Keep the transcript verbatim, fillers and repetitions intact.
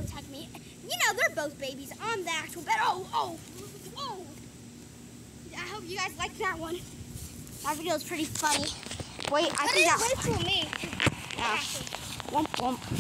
attack me. You know, they're both babies on the actual bed. Oh, oh, whoa. I hope you guys liked that one. That video is pretty funny. Wait, I But think it that... wait for me. Yeah. Womp, womp.